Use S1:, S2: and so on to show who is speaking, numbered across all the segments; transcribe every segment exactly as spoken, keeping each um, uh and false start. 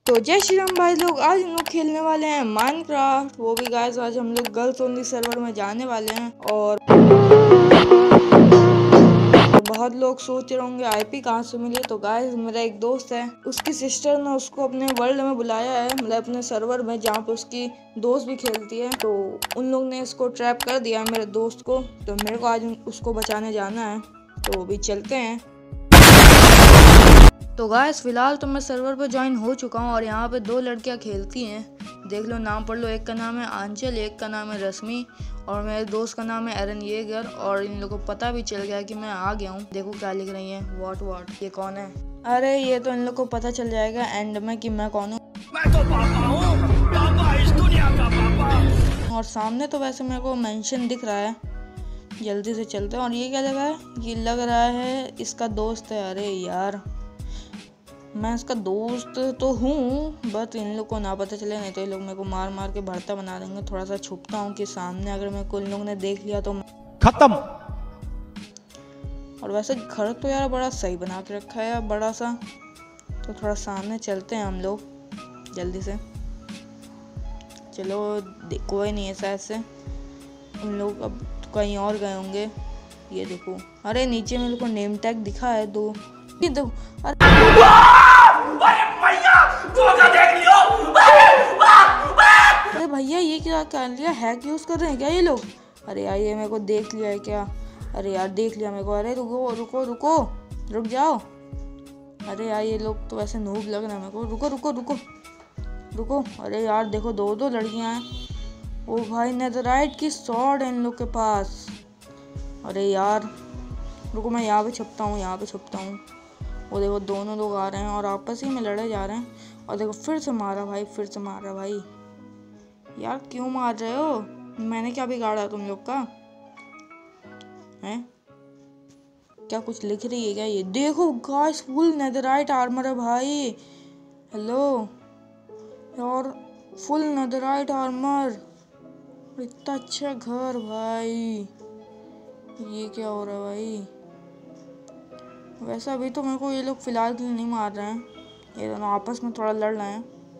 S1: तो जय श्री राम भाई लोग, आज हम लोग खेलने वाले हैं माइनक्राफ्ट। वो भी गाइस आज हम लोग गर्ल्स ओनली सर्वर में जाने वाले हैं। और बहुत लोग सोच रहे होंगे आईपी कहाँ से मिली। तो गाइस मेरा एक दोस्त है, उसकी सिस्टर ने उसको अपने वर्ल्ड में बुलाया है, मतलब अपने सर्वर में जहाँ पे उसकी दोस्त भी खेलती है। तो उन लोग ने इसको ट्रैप कर दिया है मेरे दोस्त को। तो मेरे को आज उसको बचाने जाना है, तो अभी चलते हैं। तो गाइस फिलहाल तो मैं सर्वर पर ज्वाइन हो चुका हूँ और यहाँ पे दो लड़कियाँ खेलती हैं। देख लो, नाम पढ़ लो। एक का नाम है आंचल, एक का नाम है रश्मि और मेरे दोस्त का नाम है एरन येगर। और इन लोगों को पता भी चल गया कि मैं आ गया हूँ। देखो क्या लिख रही हैं, व्हाट व्हाट, ये कौन है? अरे ये तो इन लोग को पता चल जाएगा एंड में कि मैं कौन हूँ।
S2: मैं तो पापा हूँ, पापा इस दुनिया का पापा।
S1: और सामने तो वैसे मेरे को मेंशन दिख रहा है, जल्दी से चलते हैं। और ये क्या लगा है? ये लग रहा है इसका दोस्त है। अरे यार मैं इसका दोस्त तो हूँ, बट इन लोग को ना पता चले, नहीं तो ये लोग मेरे को मार मार के भरता बना देंगे। थोड़ा सा छुपता हूँ कि सामने अगर मेरे को इन लोग ने देख लिया तो
S2: खत्म।
S1: और वैसे घर तो यार बड़ा सही बना के रखा है यार, बड़ा सा। तो थोड़ा सामने चलते हैं हम लोग जल्दी से। चलो कोई नहीं है, शायद से उन लोग अब कहीं और गए होंगे। ये देखो, अरे नीचे मेरे को नेम टैग दिखा है दो। ये देखो, अरे अरे भैया ये क्या कर लिया? हैक यूज कर रहे हैं क्या ये लोग? अरे यार ये मेरे को देख लिया है क्या? अरे यार देख लिया मेरे को। अरे रुको रुको रुको, रुक जाओ। अरे यार ये लोग तो वैसे नूब लग रहे हैं मेरे को। रुको रुको रुको रुको। अरे यार देखो, दो दो लड़कियां हैं। ओ भाई नेदरराइट की स्वॉर्ड है इन लोग के पास। अरे यार रुको, मैं यहाँ पे छुपता हूँ, यहाँ पे छुपता हूँ। वो देखो दोनों लोग आ रहे हैं और आपस ही में लड़े जा रहे हैं। और देखो फिर से मारा भाई, फिर से मारा भाई। यार क्यों मार रहे हो? मैंने क्या बिगाड़ा तुम लोग का? हैं? क्या कुछ लिख रही है क्या? ये देखो गाइस, फुल नेदरराइट आर्मर है भाई। हेलो यार, फुल नेदरराइट आर्मर, इतना अच्छा घर भाई। ये क्या हो रहा है भाई? वैसे अभी तो मेरे को ये लोग फिलहाल के लिए नहीं मार रहे हैं, ये दोनों आपस में थोड़ा लड़ रहे हैं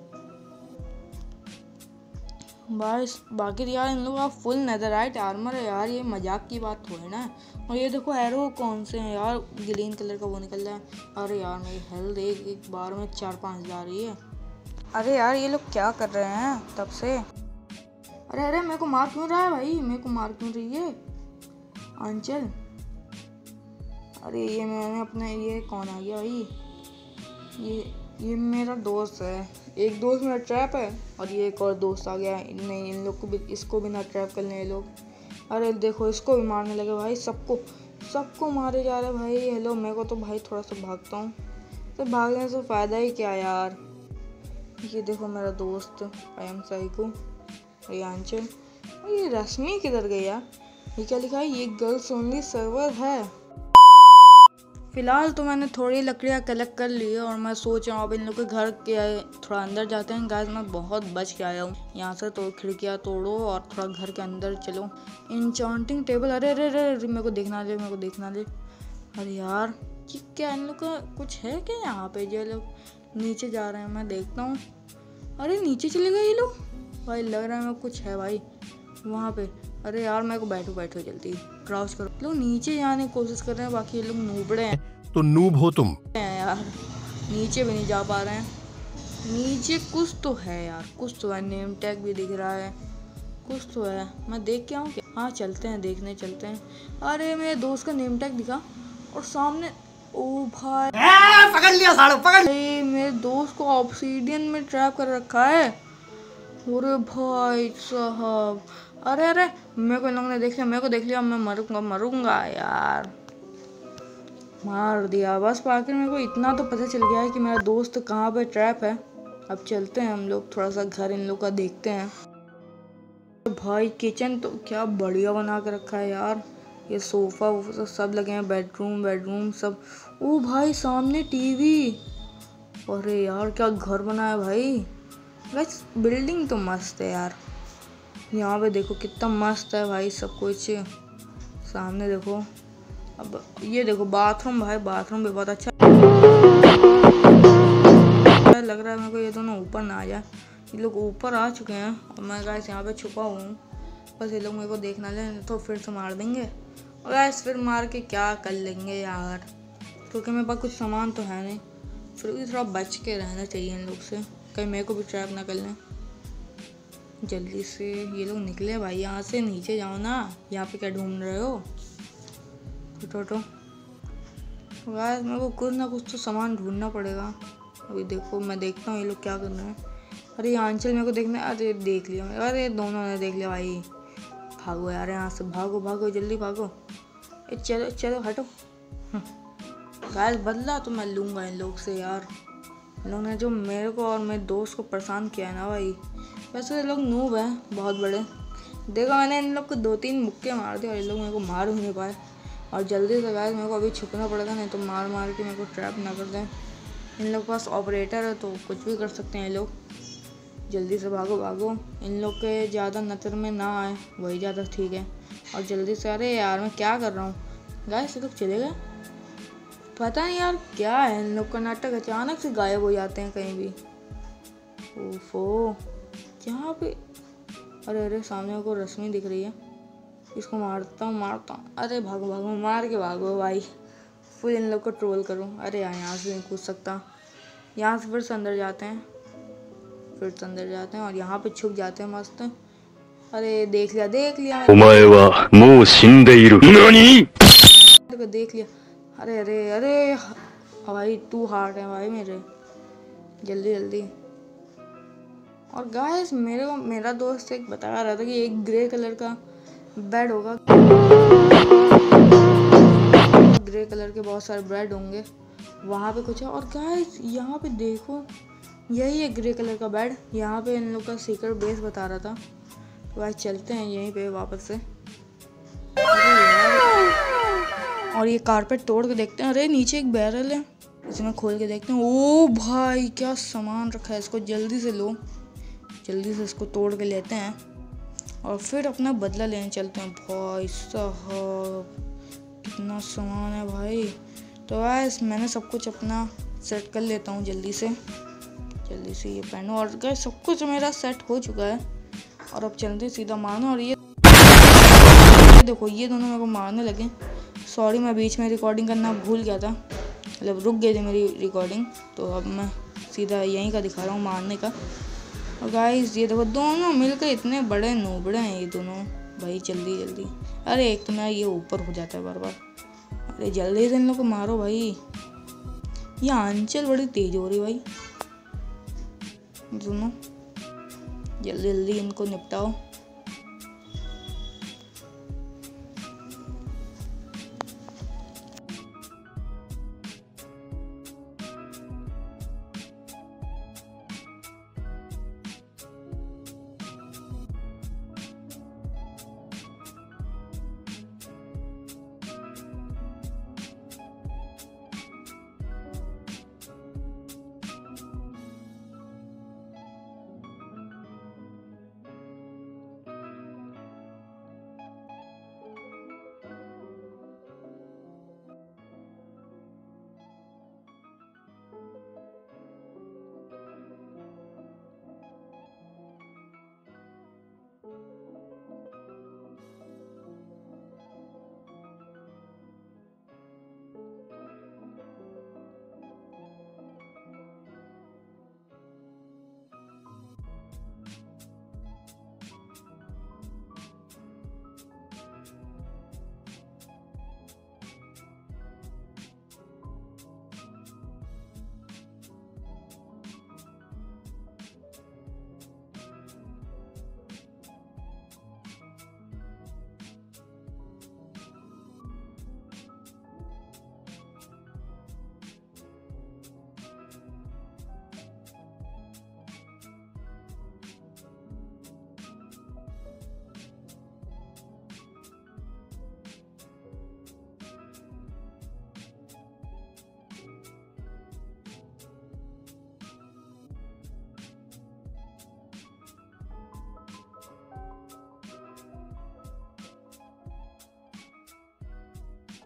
S1: बस। बाकी यार इन लोगों का फुल नेदरराइट आर्मर है यार, ये मजाक की बात थोड़ी ना। और ये देखो एरो कौन से हैं यार, ग्रीन कलर का वो निकल रहा है। अरे यार मेरी हेल्थ एक एक बार में चार पाँच जा रही है। अरे यार ये लोग क्या कर रहे हैं तब से? अरे अरे मेरे को मार क्यों रहा है भाई? मेरे को मार क्यों रही है आंचल? अरे ये मैंने अपने, ये कौन आ गया भाई? ये ये मेरा दोस्त है। एक दोस्त मेरा ट्रैप है और ये एक और दोस्त आ गया। नहीं इन लोग को भी, इसको भी ना ट्रैप कर लें ये लोग। अरे देखो इसको भी मारने लगे भाई, सबको सबको मारे जा रहे भाई। हेलो, मेरे को तो भाई थोड़ा सा भागता हूँ, तो भागने से फ़ायदा ही क्या यार। ये देखो मेरा दोस्त आई एम साइको, ये आंचल। ये रश्मि किधर गई यार? ये क्या लिखा है? ये गर्ल्स ओनली सर्वर है। फिलहाल तो मैंने थोड़ी लकड़ियाँ कलेक्ट कर ली है और मैं सोच रहा हूँ अब इन लोग के घर के थोड़ा अंदर जाते हैं। गाइस मैं बहुत बच के आया हूँ यहाँ से, तो खिड़कियाँ तोड़ो और थोड़ा घर के अंदर चलो। इंचांटिंग टेबल, अरे अरे अरे मेरे को देखना दे, मेरे को देखना दे। अरे यार ये क्या, इन लोग का कुछ है क्या यहाँ पे? जो लोग नीचे जा रहे हैं, मैं देखता हूँ। अरे नीचे चले गए ये लोग भाई, लग रहा है मैं कुछ है भाई वहाँ पे। अरे यार मेरे को बैठो बैठो जल्दी, क्राउच करो। लोग नीचे जाने की कोशिश कर रहे हैं, बाकी ये लोग नूबड़े हैं।
S2: तो नूब हो तुम
S1: यार, नीचे भी नहीं जा पा रहे हैं। नीचे कुछ तो है यार, कुछ तो है। नेम टैग भी दिख रहा है, कुछ तो है। मैं देख के आऊँ क्या? हाँ चलते हैं, देखने चलते हैं। अरे मेरे दोस्त का नेम टैग दिखा और सामने, ओ भाई
S2: पकड़ लिया सालो, पकड़।
S1: मेरे दोस्त को ऑब्सीडियन में ट्रैप कर रखा है। अरे भाई साहब, अरे अरे मेरे को इन लोगों ने देख लिया, मेरे को देख लिया। मैं मरूंगा मरूंगा यार, मार दिया बस। बाकी मेरे को इतना तो पता चल गया है कि मेरा दोस्त कहाँ पे ट्रैप है। अब चलते हैं हम लोग, थोड़ा सा घर इन लोग का देखते हैं। भाई किचन तो क्या बढ़िया बना के रखा है यार। ये सोफा वोफा सब लगे हैं, बेडरूम बेडरूम सब। ओ भाई सामने टीवी। अरे यार क्या घर बना है भाई। बस बिल्डिंग तो मस्त है यार। यहाँ पे देखो कितना मस्त है भाई सब कुछ। सामने देखो, अब ये देखो बाथरूम भाई, बाथरूम भी बहुत अच्छा यार लग रहा है मेरे को ये दोनों ऊपर ना आ जाए। ये लोग ऊपर आ चुके हैं और मैं गाइस यहाँ पे छुपा हुआ हूँ। बस ये लोग मेरे को देखना ले तो फिर से मार देंगे और गाइस फिर मार के क्या कर लेंगे यार, क्योंकि मेरे पास कुछ सामान तो है नहीं। फिर भी थोड़ा बच के रहना चाहिए इन लोग से, कहीं मेरे को भी ट्रैप ना कर लें। जल्दी से ये लोग निकले भाई यहाँ से, नीचे जाओ ना, यहाँ पे क्या ढूंढ रहे हो। टोटो गाइस मेरे को कुछ ना कुछ तो सामान ढूंढना पड़ेगा। अभी देखो मैं देखता हूँ ये लोग क्या कर रहे हैं। अरे ये आंचल मेरे को देखना है। अरे देख लिया, अरे दोनों ने देख लिया भाई। भागो यार यहाँ से, भागो भागो जल्दी भागो। ए चलो चलो हटो। गाइस बदला तो मैं लूँगा इन लोग से यार। इन लोग ने जो मेरे को और मेरे दोस्त को परेशान किया है ना भाई। वैसे ये लोग नूब हैं बहुत बड़े। देखो मैंने इन लोग को दो तीन मुक्के मार दिए और ये लोग मेरे को मार ही नहीं पाए। और जल्दी से गाइस मेरे को अभी छुपना पड़ेगा, नहीं तो मार मार के मेरे को ट्रैप ना कर दें। इन लोग के पास ऑपरेटर है तो कुछ भी कर सकते हैं ये लोग। जल्दी से भागो भागो, इन लोग के ज़्यादा नज़र में ना आए वही ज़्यादा ठीक है। और जल्दी से, अरे यार मैं क्या कर रहा हूँ गाइस, ये लोग चले गए। पता नहीं यार क्या है इन लोग का नाटक, अचानक से गायब हो जाते हैं कहीं भी। ओफो यहाँ पे, अरे अरे सामने को रश्मि दिख रही है, इसको मारता हूँ मारता हूँ। अरे भागो भागो, मार के भागो भाई, फिर इन लोग को ट्रोल करूँ। अरे यार यहाँ से नहीं कूद सकता, यहाँ से फिर से अंदर जाते हैं, फिर से अंदर जाते हैं और यहाँ पे छुप जाते हैं मस्त। अरे देख लिया देख लिया देखो देख लिया। अरे अरे अरे भाई टू हार्ट है भाई मेरे, जल्दी जल्दी। और गाइस मेरे को मेरा दोस्त एक बता रहा था कि एक ग्रे कलर का बेड होगा, ग्रे कलर के बहुत सारे बेड होंगे वहाँ पे कुछ है। और गाइस यहाँ पे देखो यही है ग्रे कलर का बेड, यहाँ पे इन लोग का सीक्रेट बेस बता रहा था। तो गाइस चलते हैं यहीं पे वापस से। और ये कारपेट तोड़ के देखते हैं। अरे नीचे एक बैरल है, इसमें खोल के देखते हैं। ओ भाई क्या सामान रखा है, इसको जल्दी से लो, जल्दी से इसको तोड़ के लेते हैं और फिर अपना बदला लेने चलते हैं। भाई साहब कितना सामान है भाई। तो गाइस मैंने सब कुछ अपना सेट कर लेता हूँ जल्दी से, जल्दी से ये पहनो। और गाइस सब कुछ मेरा सेट हो चुका है और अब चलते सीधा मारना। और ये देखो ये दोनों मेरे को मारने लगे। सॉरी मैं बीच में रिकॉर्डिंग करना भूल गया था, मतलब रुक गई थी मेरी रिकॉर्डिंग, तो अब मैं सीधा यहीं का दिखा रहा हूँ मारने का। और गाइस ये देखो दोनों मिलकर इतने बड़े नूबड़े हैं ये दोनों भाई। जल्दी जल्दी, अरे एक तो मेरा ये ऊपर हो जाता है बार बार। अरे जल्दी से इन लोग को मारो भाई, ये आंचल बड़ी तेज हो रही भाई दोनों। जल्दी जल्दी इनको निपटाओ।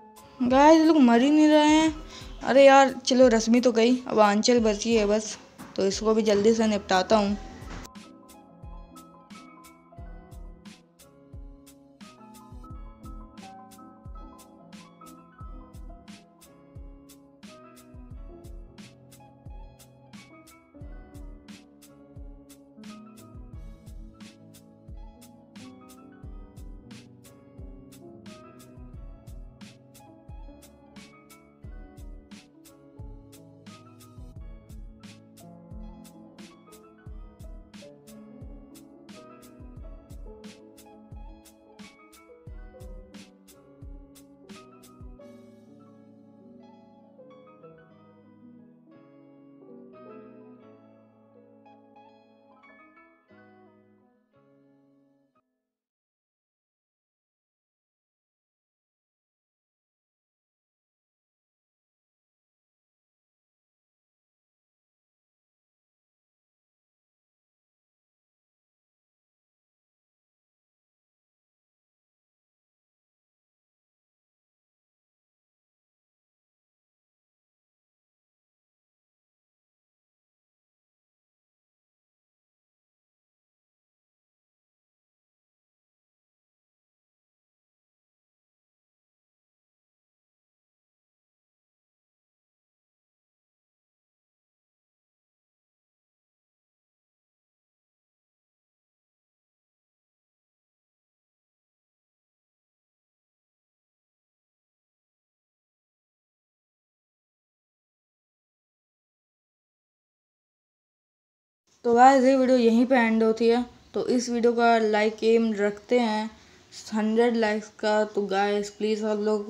S1: गाइस लोग मर ही नहीं रहे हैं। अरे यार चलो रश्मि तो गई, अब आंचल बची है बस। तो इसको भी जल्दी से निपटाता हूँ। तो गाइस ये वीडियो यहीं पे एंड होती है। तो इस वीडियो का लाइक एम रखते हैं हंड्रेड लाइक्स का। तो गाइस प्लीज़ आप लोग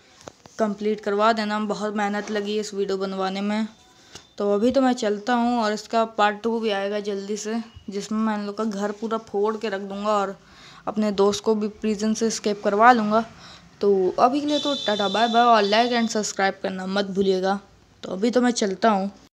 S1: कंप्लीट करवा देना, बहुत मेहनत लगी इस वीडियो बनवाने में। तो अभी तो मैं चलता हूँ और इसका पार्ट टू भी आएगा जल्दी से, जिसमें मैं इन लोग का घर पूरा फोड़ के रख दूँगा और अपने दोस्त को भी प्रिजन से एस्केप करवा लूँगा। तो अभी के लिए तो टाटा बाय बाय और लाइक एंड सब्सक्राइब करना मत भूलिएगा। तो अभी तो मैं चलता हूँ।